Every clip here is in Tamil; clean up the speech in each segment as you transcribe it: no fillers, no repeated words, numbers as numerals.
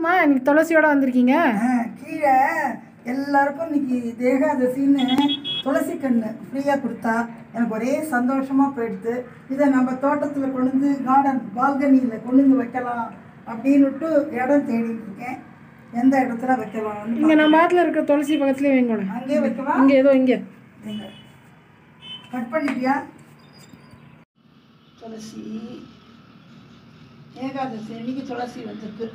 என்னம்மா இன்னைக்கு துளசியோட வந்திருக்கீங்க? கீழே எல்லாருக்கும் இன்னைக்கு தேகாதசின்னு துளசி கன்று ஃப்ரீயாக கொடுத்தா எனக்கு ஒரே சந்தோஷமாக போயிடுது. இதை நம்ம தோட்டத்தில் கொண்டு வந்து கார்டன் பால்கனியில் கொண்டு வந்து வைக்கலாம் அப்படின்னுட்டு இடம் தேடிட்டு இருக்கேன். எந்த இடத்துல வைக்கலாம்? இங்கே நம்ம பாட்டில் இருக்க துளசி பக்கத்துலேயே வைங்கணும். அங்கேயே வைக்கலாம். இங்கே ஏதோ இங்கே கட் பண்ணிட்டியா? துளசி ஏகாதசி இன்னைக்கு துளசி வந்திருக்கு.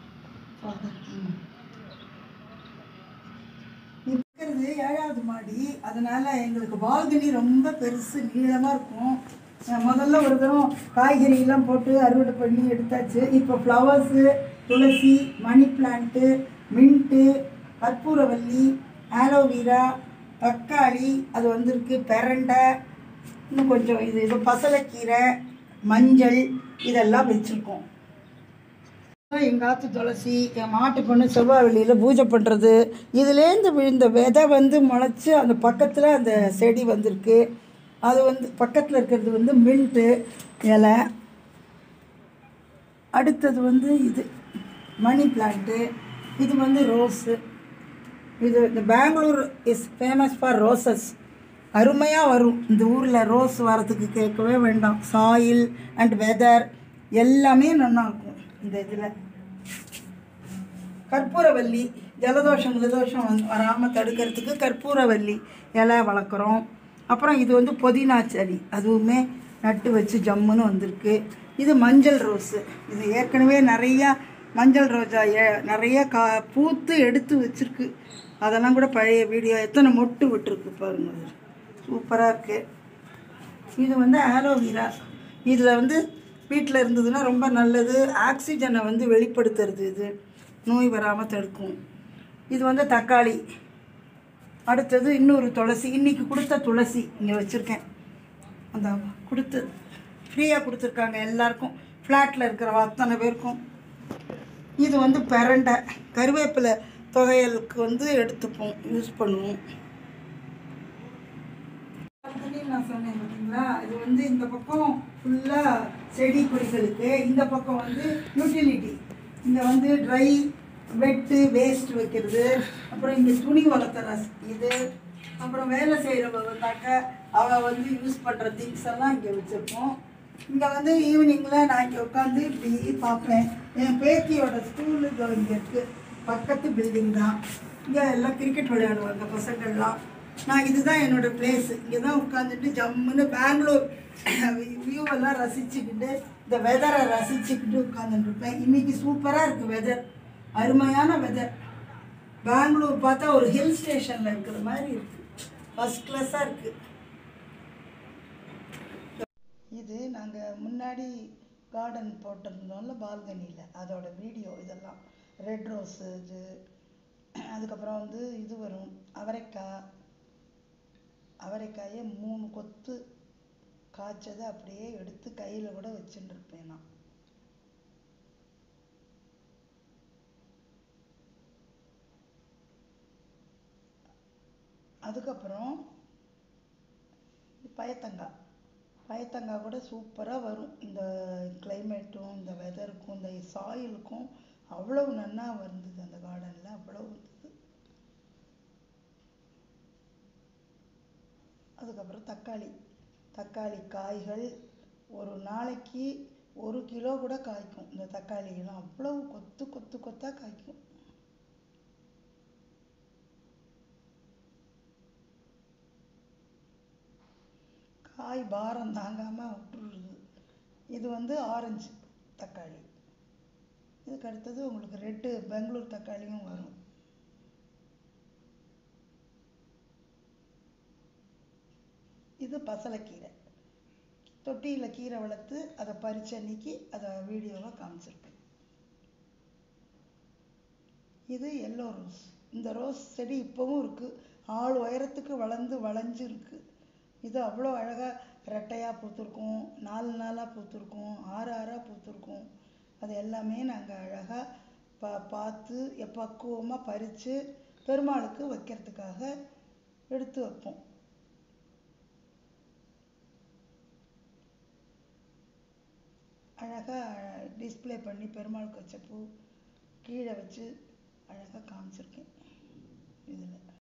இருக்கிறது 7வது மாடி, அதனால எங்களுக்கு பால்கனி ரொம்ப பெருசு நீளமாக இருக்கும். முதல்ல ஒரு தரம் காய்கறியெல்லாம் போட்டு அறுவடை பண்ணி எடுத்தாச்சு. இப்போ ஃப்ளவர்ஸு, துளசி, மணி பிளான்ட்டு, மின்ட்டு, கற்பூரவல்லி, ஆலோவேரா, தக்காளி அது வந்திருக்கு, பெரண்டை, இன்னும் கொஞ்சம் இது பசலைக்கீரை, மஞ்சள் இதெல்லாம் வச்சுருக்கோம். எங்காத்து துளசி என் மாட்டு பொண்ணு செவ்வாய் வெள்ளியில் பூஜை பண்ணுறது. இதுலேருந்து விழுந்த விதை முளைச்சி அந்த பக்கத்தில் அந்த செடி வந்திருக்கு. அது பக்கத்தில் இருக்கிறது மின்ட்டு இலை. அடுத்தது இது மணி பிளான்ட்டு. இது ரோஸு. இந்த Bangalore is famous for roses. அருமையாக வரும் இந்த ஊரில். ரோஸ் வரத்துக்கு கேட்கவே வேண்டாம். சாயில் அண்ட் வெதர் எல்லாமே நல்லாயிருக்கும். இந்த இதில் கற்பூரவல்லி, ஜலதோஷம் வராமல் தடுக்கிறதுக்கு கற்பூரவல்லி இலை வளர்க்குறோம். அப்புறம் இது புதினா செடி, அதுவுமே நட்டு வச்சு ஜம்முன்னு வந்திருக்கு. இது மஞ்சள் ரோஸு. இது ஏற்கனவே நிறையா மஞ்சள் ரோஜா நிறையா பூத்து எடுத்து வச்சுருக்கு. அதெல்லாம் கூட பழைய வீடியோ. எத்தனை மொட்டு விட்டுருக்கு பாருங்கள், சூப்பராக இருக்குது. இது ஆலோவேரா. இதில் வீட்டில் இருந்ததுன்னா ரொம்ப நல்லது. ஆக்சிஜனை வெளிப்படுத்துறது. இது நோய் வராமல் தடுக்கும். இது தக்காளி. அடுத்தது இன்னொரு துளசி. இன்றைக்கி கொடுத்த துளசி இங்கே வச்சுருக்கேன். அந்த ஃப்ரீயாக கொடுத்துருக்காங்க எல்லாருக்கும், ஃப்ளாட்டில் இருக்கிற அத்தனை பேருக்கும். இது பெரண்டை, கருவேப்பிலை தொகையலுக்கு எடுத்துப்போம், யூஸ் பண்ணுவோம். நான் சொன்னேன் பார்த்தீங்களா, இது இந்த பக்கம் ஃபுல்லாக செடி கொடிகளுக்கு, இந்த பக்கம் யூட்டிலிட்டி. இங்கே ட்ரை வெட்டு வேஸ்ட் வைக்கிறது. அப்புறம் இங்கே துணி வளர்த்துற இது. அப்புறம் வேலை செய்கிறவங்க வந்தாக்க அவள் யூஸ் பண்ணுற திங்ஸ் எல்லாம் இங்கே வச்சுருப்போம். இங்கே ஈவினிங்கில் நான் இங்கே உட்காந்து இப்படி பார்ப்பேன். என் பேத்தியோட ஸ்கூலு இங்கே இருக்குது, பக்கத்து பில்டிங் தான். இங்கே எல்லாம் கிரிக்கெட் விளையாடுவாங்க பசங்கள்லாம். நான் இதுதான் என்னோடய பிளேஸு. இங்கே தான் உட்காந்துட்டு ஜம்முன்னு பெங்களூர் வியூவெல்லாம் ரசிச்சுக்கிட்டு இந்த வெதரை ரசிச்சுக்கிட்டு உட்காந்துட்டுருப்பேன். இன்றைக்கி சூப்பராக இருக்குது வெதர், அருமையான வெதர். பெங்களூர் பார்த்தா ஒரு ஹில் ஸ்டேஷனில் இருக்கிற மாதிரி இருக்குது, ஃபஸ்ட் கிளாஸாக இருக்குது. இது நாங்கள் முன்னாடி கார்டன் போட்டிருந்தோம்ல பால்கனியில், அதோட வீடியோ இதெல்லாம். ரெட் ரோஸு இது. அதுக்கப்புறம் இது வரும் அவரைக்காயை 3 கொத்து காய்ச்சதை அப்படியே எடுத்து கையில் கூட வச்சுட்டுருப்பேன் நான். அதுக்கப்புறம் பயத்தங்காய் கூட சூப்பராக வரும். இந்த கிளைமேட்டும் இந்த வெதருக்கும் இந்த சாயிலுக்கும் அவ்வளவு நன்னா வந்தது. அந்த கார்டனில் அவ்வளோ வந்தது. அதுக்கப்புறம் தக்காளி காய்கள் ஒரு நாளைக்கு 1 கிலோ கூட காய்க்கும். இந்த தக்காளியெல்லாம் அவ்வளவு கொத்தாக காய்க்கும். காய் பாரம் தாங்காமல் விட்டுருது. இது ஆரஞ்சு தக்காளி. இதுக்கு அடுத்தது உங்களுக்கு ரெட்டு பெங்களூர் தக்காளியும் வரும். இது பசலைக்கீரை. தொட்டியில் கீரை வளர்த்து அதை பறிச்ச அன்னைக்கு அதை வீடியோவாக காமிச்சிருக்கேன். இது எல்லோ ரோஸ். இந்த ரோஸ் செடி இப்போவும் இருக்குது, ஆள் உயரத்துக்கு வளைஞ்சு இருக்குது. இது அவ்வளோ அழகாக ரெட்டையாக பூத்துருக்கும், 4 நாளாக பூத்துருக்கும், 6 பூத்துருக்கும். அது எல்லாமே நாங்கள் அழகாக பார்த்து பக்குவமாக பறித்து பெருமாளுக்கு வைக்கிறதுக்காக எடுத்து வைப்போம். அழகாக டிஸ்பிளே பண்ணி பெருமாளுக்கு வச்ச பூ கீழே வச்சு அழகாக